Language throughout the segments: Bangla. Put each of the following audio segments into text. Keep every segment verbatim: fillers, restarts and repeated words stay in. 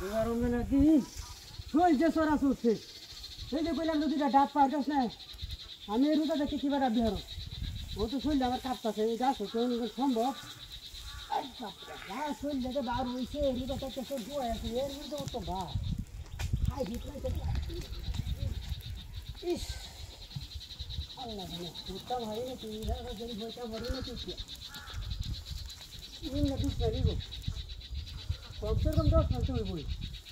এবারও মানে দিন শোল যে সরা চলছে এই যে বললাম দুটা ডাব পাওয়া যাস না আমি এই রুটা দেখে কিবার ডাব বিহার ও তো শরীরে আমার কাঁপতাছে এই গাছ হচ্ছে সম্ভব গাছ শরীর দেখে বার হয়েছে এই রুটা দেখতে সব বয়ে আছে এর মধ্যে তো বার হাই ভিতরে ইস আল্লাহ জানে রুটা ভারী নাকি যদি বইটা ভরি নাকি ইন না দিস পারি গো কমসে কম দশ মিনিট হয়ে বই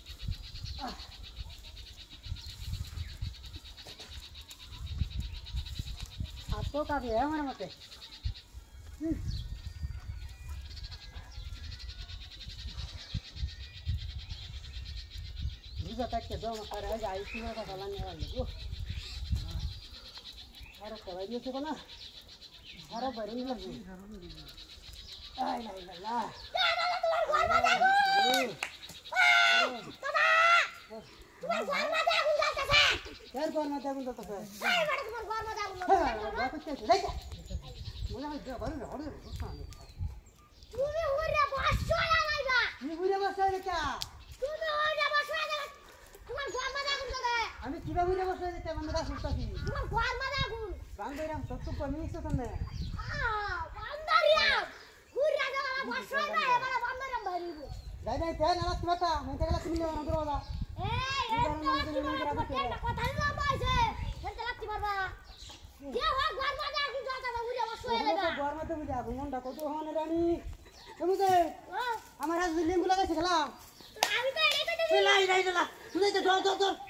আর তো কাজে আমার মতে বুঝা থাকতে জমা করে যাই তোমার কথা লাগে গো সারা সবাই দিয়েছে না সারা বাইরে লাগবে আই লাই লা তোমার ঘর মাঝে আগুন জ্বলতেছে কার ঘর মাঝে আগুন জ্বলতেছে এই বাড়ি তোমার ঘর মাঝে আগুন জ্বলতেছে মনে হয় যা বাড়ি হড়ে তুমি হুইরা বসছো লাগাইবা তুমি বুঝে বসে রেখা তুমি হুইরা বসছো লাগাইবা তোমার ঘর মাঝে আগুন জ্বলে আমি কিবা বুঝে বসে রেখা বন্ধ কাজ করতেছি তোমার ঘর মাঝে আগুন বান্ধবীরাম সব তো কমই গেছে তোমরা আ বান্দারিয়া হুইরা জ্বলা বসছো না এবারে বান্দারিয়া বাড়িবো যাই নাই তে না লাগতে বাতা মন থেকে লাগতে নিয়ে না দরওয়াজা এই একটা কথা না বলছে হেলতে লাগতে পারবা যে হোক ঘর মাঝে আগুন জ্বলতেছে হুইরা বসছো লাগাইবা ঘর মধ্যে বুঝে আগুন মনটা কত হনে রানী তুমি যে আমার হাত লেম্বু লাগাইছে খেলা আমি তো এটাই তো লাই লাই লাই শুনে তো জল জল জল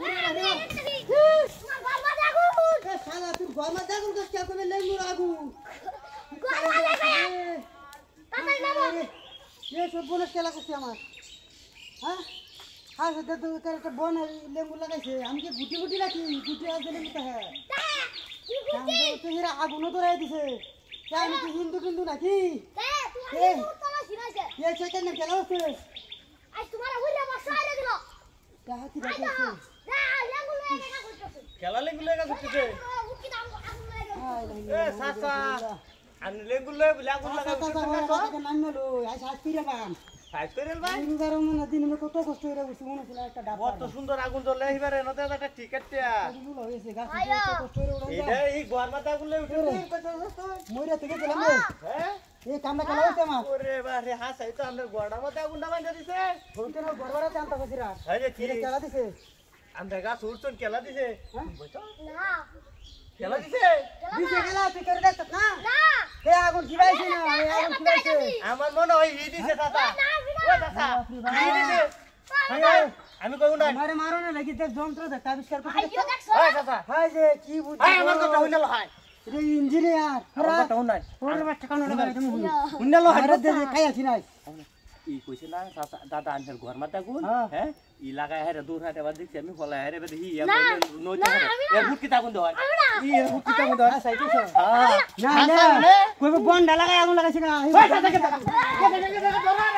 তোমার ঘর মাঝে আগুন এ শালা তুই ঘর মধ্যে আগুন করছিস কেন কবে লেম্বু আগুন ঘর মাঝে গায়া তাই যাবো ये सब बोनस केला करते আমার হ্যাঁ हां से तो करके बोन लेंबू लगाइছে আমি কি গুটি গুটি রাখি গুটি আজ লেंबू তো है কি গুটি তো হেরা আগুন ধরাই দিছে কে আমি কি হিন্দু হিন্দু নাকি তে তোমার উত্তর শিনাইছে ये সেকেন্ড না কেলা হচ্ছে আজ তোমার হুইরা বসা আইরে দিল কাহা কি আইদা রাখছে দা লেঙ্গু লেগে না করতেছে খেলা লেঙ্গু লেগা করতেছে উকি দাম আগুন লেগে হাই লাই এ সাসা আন লেঙ্গু লে লেঙ্গু লাগা করতেছে নাম লো আই শাস্তি রে বাম সাইজ কইরেল ভাই ইনগার মনে দিন মে কত কষ্ট হইরা বসে মনে ছিল একটা ডাব কত সুন্দর আগুন জ্বলে এবারে নতে একটা টিকেটটা গুলো হইছে গাছ আয়া। কষ্ট হইরা উড়াই এইটা এই ঘর মাথা আগুন লে উঠে মইরা থেকে গেলাম রে হ্যাঁ এই কামটা কেলা হইছে আমার ওরে বারে হাসাই তো আমাদের গড়ার মধ্যে আগুন বাঁধা দিছে বলতে না বড়বড় জানতা কইরা এই যে কি কি কেলা দিছে আমরা গাছ উড়ছন কেলা দিছে হ্যাঁ না কেলা দিছে দিছে কেলা তুই করে দেখছ না না হে আগুন কিবাইছে না হে আগুন কিবাইছে আমার মনে হয় ই দিছে চাচা ও চাচা ই দিছে আমি কই না মারে মারো না লাগি দেখ যন্ত্র দেখ আবিষ্কার আই করতে কি দেখছো ওই চাচা হাই যে কি বুঝি আই আমার কথা হইনাল হয় রে ইঞ্জিনিয়ার আমার কথা হইনাই ওরে বাচ্চা কানো লাগাই তুমি হইনাল হয় হারে দে খাই আছি নাই ই কইছে না চাচা দাদা আনছেন ঘর মাথা আগুন হ্যাঁ। হ্যাঁ ই লাগায় হারে দূর হাতে বাদ দেখছি আমি ফলাই হারে বাদ হি এ না, নইতে না, হারে আমি এ না। ফুটকি তাগুন দয় আমি না। ই এ ফুটকি তাগুন দয় সাইকেছে হ্যাঁ না হাসা না বলে কই বন্ডা লাগাই আগুন লাগাইছে না ওই চাচা কে দাদা কে দাদা কে দাদা